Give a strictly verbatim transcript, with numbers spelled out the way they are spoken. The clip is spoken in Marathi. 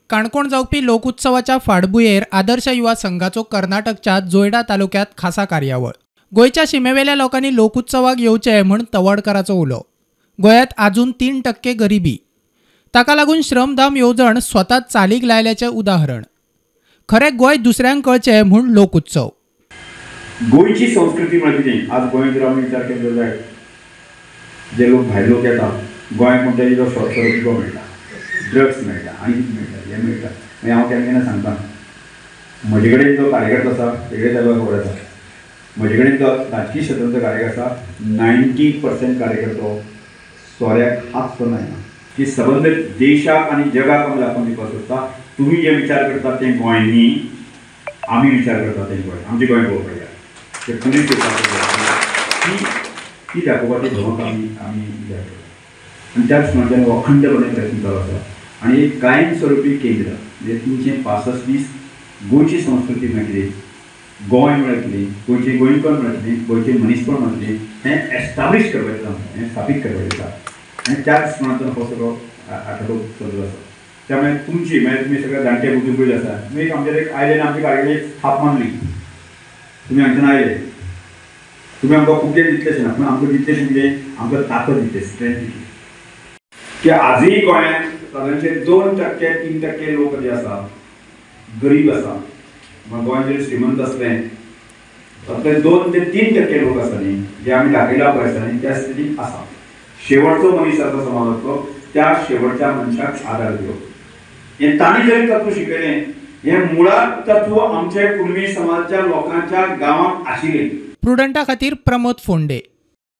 काणकोण जावपी लोकोत्सवाच्या फाटभुंयेर आदर्श युवा संघाचो कर्नाटकच्या जोयडा तालुक्यात खासा कार्यावळ। गोयच्या शिमेवेल्या लोकांनी लोकोत्सवाक येवचे म्हूण तवडकराचो उलो। गोंयांत आजून तीन टक्के गरिबी, ताका लागून श्रमधाम येवजण स्वताच चालीक लायल्याचें उदाहरण। खरें गोंय दुसऱ्यांक कळचें म्हूण लोकोत्सव। गोयची संस्कृती म्हणजे आज गोंयांत जर आमी विचार केलो जायत, जे लोक भायर लोक येतात गोंयांत म्हणटा तो शॉर्टकट मेळटा, ड्रग्स मेळटा आनी कितें मेळटा हें मेळटा। मागीर हांव केन्ना केन्ना सांगता, म्हजे कडेन जो कार्यकर्तो आसा तेगे ताका खबर आसा, म्हजे कडेन जो राजकीय क्षेत्राचो कार्यकर्तो आसा नायन्टी पर्सेंट कार्यकर्तो सोऱ्याक हात सुद्दां लायना की सबंद देशाक आनी जगाक आमी दाखोवन दिवपाक सोदता तुमी जे विचार करता तें गोंय न्ही, आमी विचार करता तें गोंय, आमचें गोंय पळोवपाक जाय तें पुलीस ती ती दाखोवपाची धमक आमी आमी विचार करता। आनी त्याच प्रमाणे अखंडपणे प्रयत्न चालू आसा आनी एक कायमस्वरुपी केंद्र जे तिनशे पासश्ट दीस गोंयची संस्कृती मेळटली, गोंय मेळटली, गोंयची गोंयकार मेळटली, गोंयचे मनीसपण मेळटली, हें एस्टाब्लीश करपाचें आमकां, हें स्थापीत करपाचें आसा। आनी त्याच प्रमाणान हो सगळो आठवडो चलत आसा। त्यामुळे तुमची म्हणजे तुमी सगळे जाणटे बुजुर्ग आसा, तुमी आमचे एक आयले आमचे कार्यावळीक थाप मारली, तुमी हांगच्यान आयले, तुमी आमकां खूब दितलेशें ना, पूण आमकां दितलेशें म्हणजे आमकां ताकद दितले, स्ट्रेंथ दितली की आजूय गोंयांत सादारणशे दोन टक्के तीन टक्के लोक जे आसा गरीब आसा। मग गोंय जरी श्रीमंत असलें तातूंतले दोन ते तीन टक्के लोक आसा न्ही जे आमी दाखयला पळय आसा न्ही त्या स्थितीक आसा। शेवटचो मनीस आसा समाजाचो त्या शेवटच्या मनशाक आदार दिवप हें तांणी जरी तत्व शिकयलें, हें मुळात तत्व आमचे कुणबी समाजाच्या लोकांच्या गांवांत आशिल्लें। प्रुडंटा खातीर प्रमोद फोंडे।